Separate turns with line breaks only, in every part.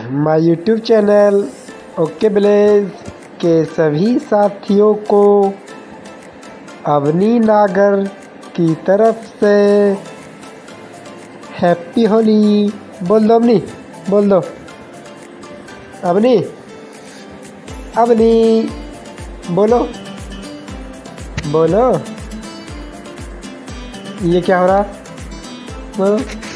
My YouTube channel okay village के सभी साथियों को अवनी नागर की तरफ से हैप्पी होली। बोल दो अवनी, बोल दो अवनी, अवनी बोलो बोलो। ये क्या हो रहा? बोलो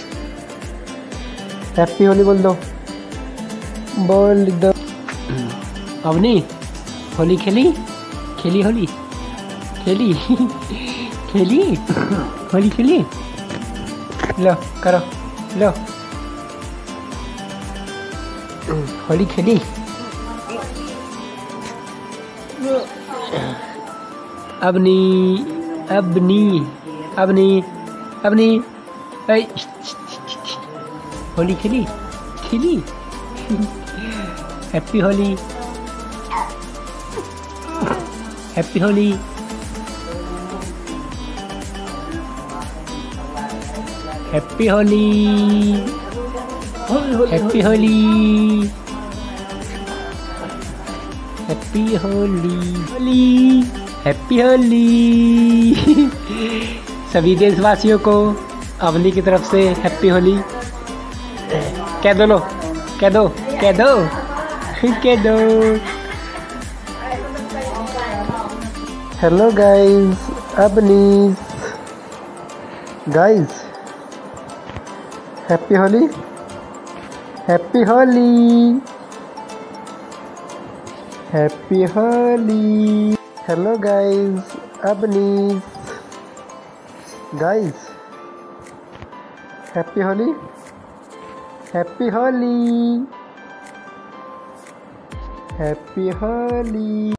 हैप्पी होली बोल दो, बोल दो। अवनी होली खेली, खेली होली, खेली खेली होली खेली। लो करो, लो होली खेली। अवनी अवनी अवनी अवनी होली खेली, खेली happy Holi, happy Holi. Happy Holi, happy Holi, happy Holi, Holi happy Holi. सभी देशवासियों को अवनी की तरफ से हैप्पी होली कह दो। लो कह दो, कह दो, कह दो। Hello guys, Avni guys happy Holi, happy Holi, happy Holi. Hello guys, Avni guys happy Holi, happy Holi, happy Holi.